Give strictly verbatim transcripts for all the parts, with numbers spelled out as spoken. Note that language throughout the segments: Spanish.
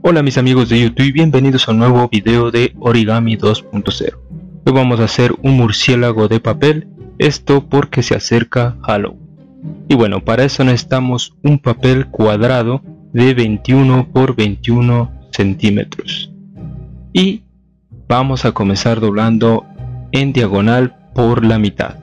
Hola mis amigos de YouTube y bienvenidos a un nuevo video de Origami dos punto cero. Hoy vamos a hacer un murciélago de papel, esto porque se acerca Halloween. Y bueno, para eso necesitamos un papel cuadrado de veintiuno por veintiuno centímetros. Y vamos a comenzar doblando en diagonal por la mitad.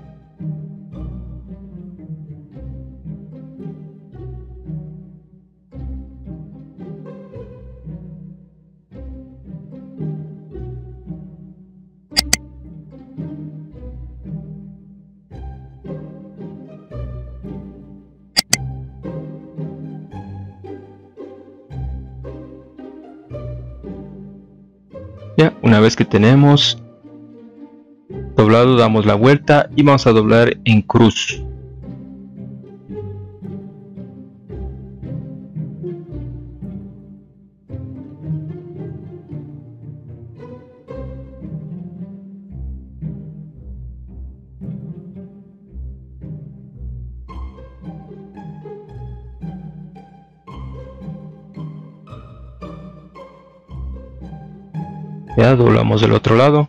Ya, una vez que tenemos doblado, damos la vuelta y vamos a doblar en cruz. Ya doblamos del otro lado.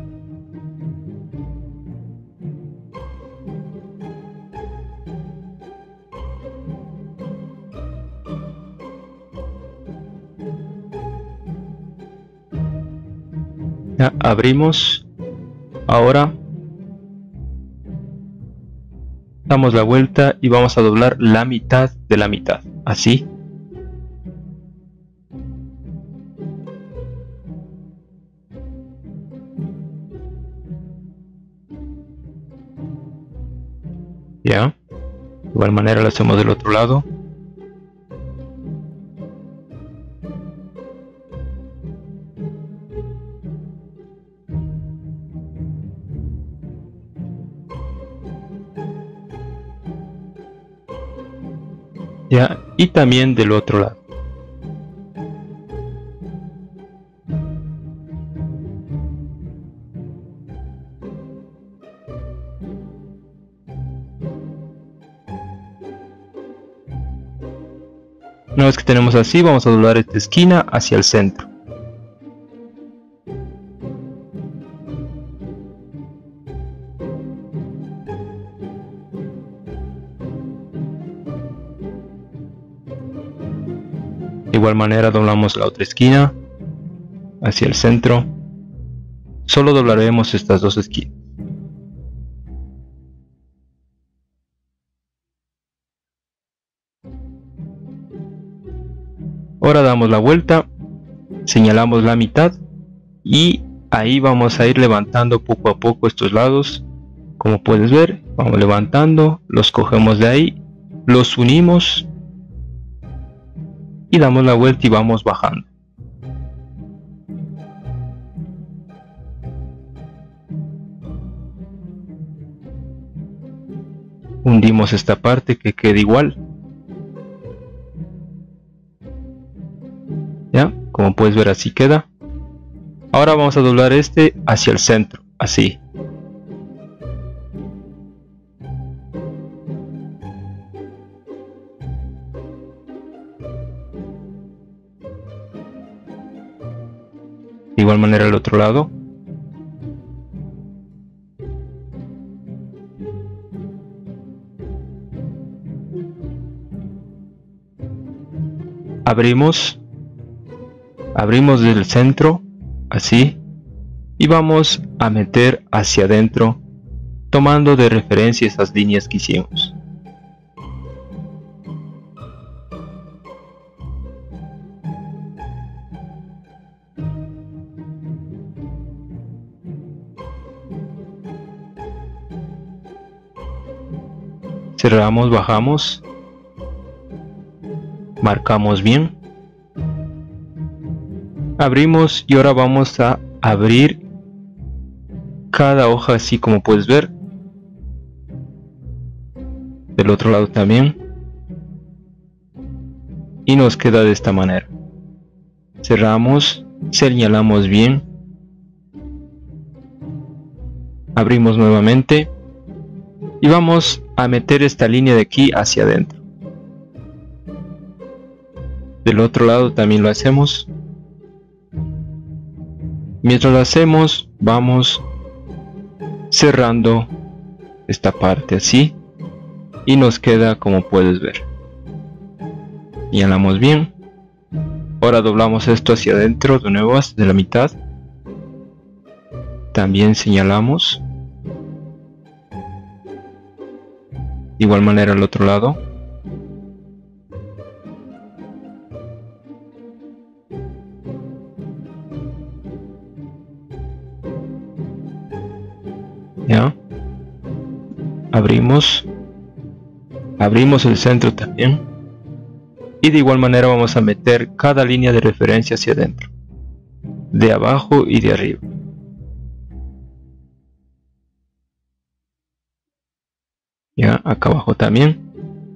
Ya abrimos. Ahora damos la vuelta y vamos a doblar la mitad de la mitad, así. Ya, de igual manera lo hacemos del otro lado. Ya, y también del otro lado. Una vez que tenemos así, vamos a doblar esta esquina hacia el centro. De igual manera doblamos la otra esquina hacia el centro. Solo doblaremos estas dos esquinas. Ahora damos la vuelta, señalamos la mitad y ahí vamos a ir levantando poco a poco estos lados. Como puedes ver, vamos levantando, los cogemos de ahí, los unimos y damos la vuelta y vamos bajando. Hundimos esta parte que quede igual. Ya, como puedes ver, así queda. Ahora vamos a doblar este hacia el centro, así. De igual manera el otro lado. Abrimos. Abrimos del centro, así, y vamos a meter hacia adentro, tomando de referencia esas líneas que hicimos. Cerramos, bajamos, marcamos bien. Abrimos y ahora vamos a abrir cada hoja así como puedes ver. Del otro lado también. Y nos queda de esta manera. Cerramos, señalamos bien. Abrimos nuevamente. Y vamos a meter esta línea de aquí hacia adentro. Del otro lado también lo hacemos. Mientras lo hacemos, vamos cerrando esta parte así y nos queda como puedes ver. Señalamos bien. Ahora doblamos esto hacia adentro de nuevo hasta la mitad. También señalamos. De igual manera al otro lado. Ya. Abrimos. Abrimos el centro también. Y de igual manera vamos a meter cada línea de referencia hacia adentro. De abajo y de arriba. Ya, acá abajo también.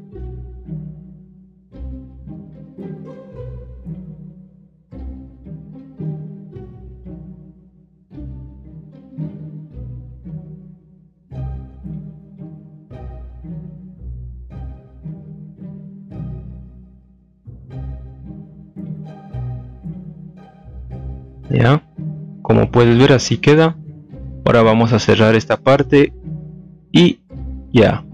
Ya, como puedes ver así queda. Ahora vamos a cerrar esta parte y ya.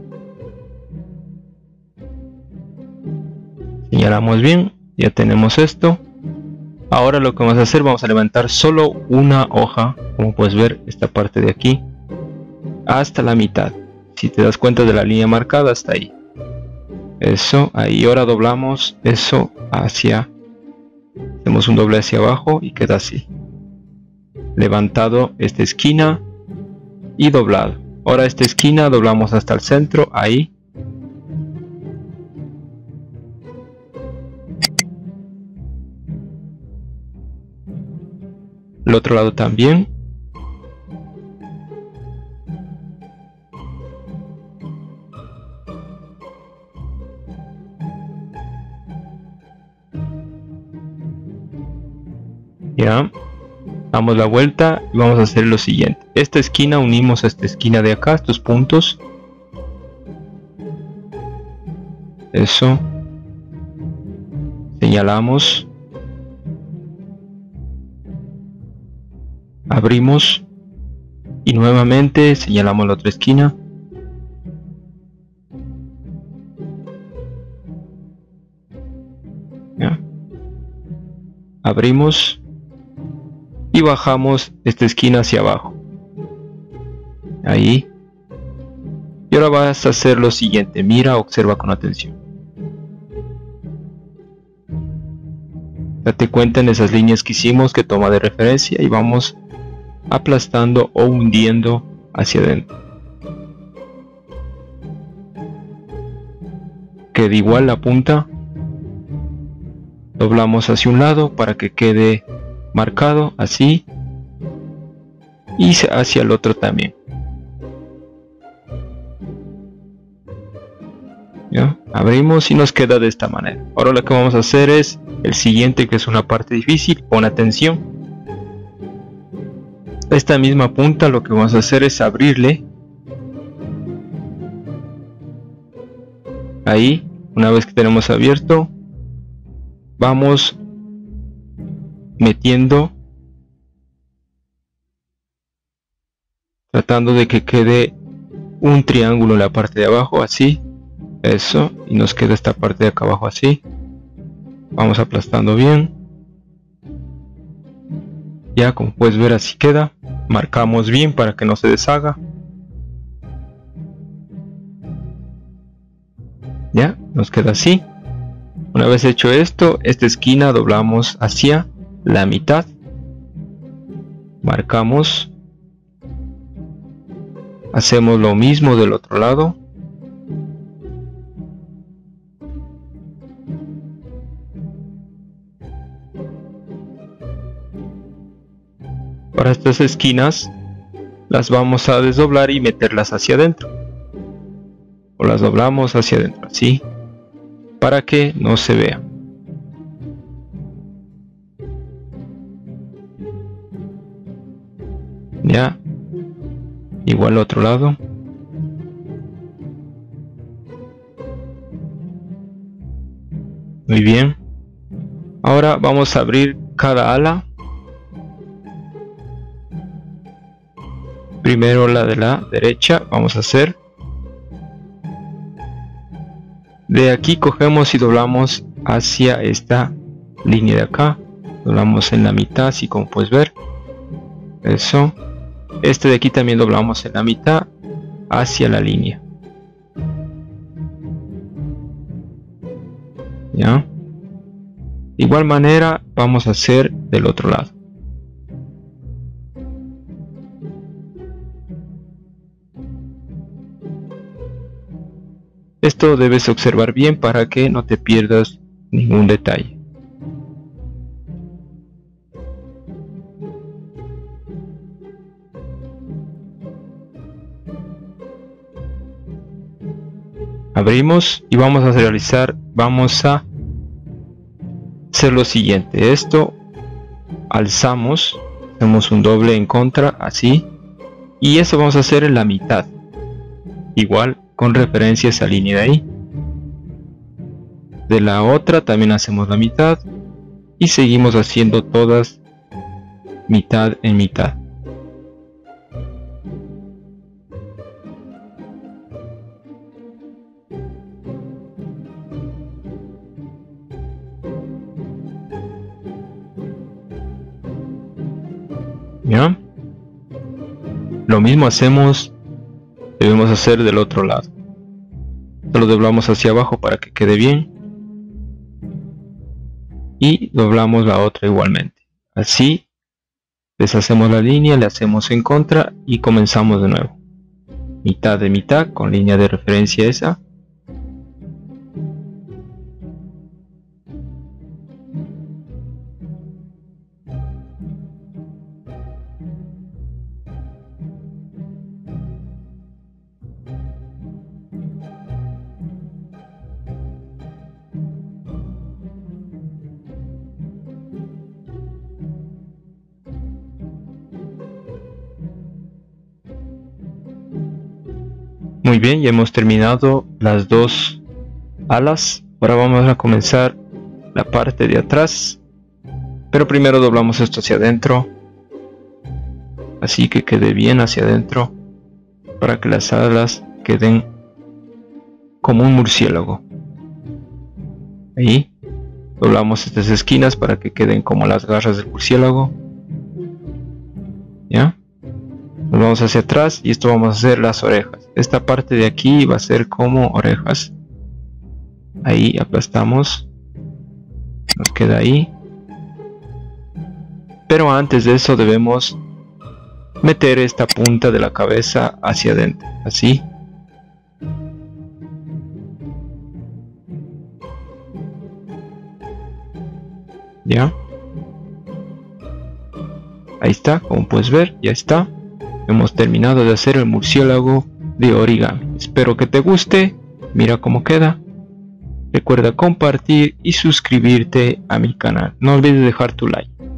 Señalamos bien, ya tenemos esto. Ahora lo que vamos a hacer, vamos a levantar solo una hoja, como puedes ver esta parte de aquí, hasta la mitad. Si te das cuenta de la línea marcada, hasta ahí. Eso, ahí. Ahora doblamos eso hacia, hacemos un doble hacia abajo y queda así. Levantado esta esquina y doblado. Ahora esta esquina doblamos hasta el centro, ahí. El otro lado también. Ya. Damos la vuelta y vamos a hacer lo siguiente. Esta esquina unimos a esta esquina de acá, estos puntos. Eso. Señalamos. Abrimos. Y nuevamente señalamos la otra esquina. Ya. Abrimos. Y bajamos esta esquina hacia abajo. Ahí. Y ahora vas a hacer lo siguiente. Mira, observa con atención. Date cuenta en esas líneas que hicimos que toma de referencia y vamos aplastando o hundiendo hacia adentro. Queda igual la punta. Doblamos hacia un lado para que quede marcado así y hacia el otro también. ¿Ya? Abrimos y nos queda de esta manera. Ahora lo que vamos a hacer es el siguiente, que es una parte difícil. Pon atención. Esta misma punta lo que vamos a hacer es abrirle ahí. Una vez que tenemos abierto, vamos metiendo, tratando de que quede un triángulo en la parte de abajo, así. Eso, y nos queda esta parte de acá abajo así. Vamos aplastando bien. Ya, como puedes ver, así queda. Marcamos bien para que no se deshaga. Ya, nos queda así. Una vez hecho esto, esta esquina doblamos hacia la mitad. Marcamos. Hacemos lo mismo del otro lado. Para estas esquinas las vamos a desdoblar y meterlas hacia adentro. O las doblamos hacia adentro, así, para que no se vea. Ya, igual otro lado. Muy bien. Ahora vamos a abrir cada ala. Primero la de la derecha vamos a hacer. De aquí cogemos y doblamos hacia esta línea de acá. Doblamos en la mitad, así como puedes ver. Eso. Este de aquí también doblamos en la mitad hacia la línea. ¿Ya? De igual manera vamos a hacer del otro lado. Esto debes observar bien para que no te pierdas ningún detalle. Abrimos y vamos a realizar, vamos a hacer lo siguiente. Esto alzamos, hacemos un doble en contra, así, y eso vamos a hacer en la mitad, igual con referencia a esa línea de ahí. De la otra también hacemos la mitad y seguimos haciendo todas mitad en mitad. ¿Ya? Lo mismo hacemos, debemos hacer del otro lado. Lo doblamos hacia abajo para que quede bien. Y doblamos la otra igualmente. Así, deshacemos la línea, le hacemos en contra y comenzamos de nuevo. Mitad de mitad con línea de referencia esa. Muy bien, ya hemos terminado las dos alas. Ahora vamos a comenzar la parte de atrás, pero primero doblamos esto hacia adentro, así que quede bien hacia adentro, para que las alas queden como un murciélago. Ahí doblamos estas esquinas para que queden como las garras del murciélago. ¿Ya? Nos vamos hacia atrás y esto vamos a hacer las orejas. Esta parte de aquí va a ser como orejas. Ahí aplastamos. Nos queda ahí. Pero antes de eso debemos meter esta punta de la cabeza hacia adentro. Así. ¿Ya? Ahí está, como puedes ver, ya está. Hemos terminado de hacer el murciélago de origami. Espero que te guste. Mira cómo queda. Recuerda compartir y suscribirte a mi canal. No olvides dejar tu like.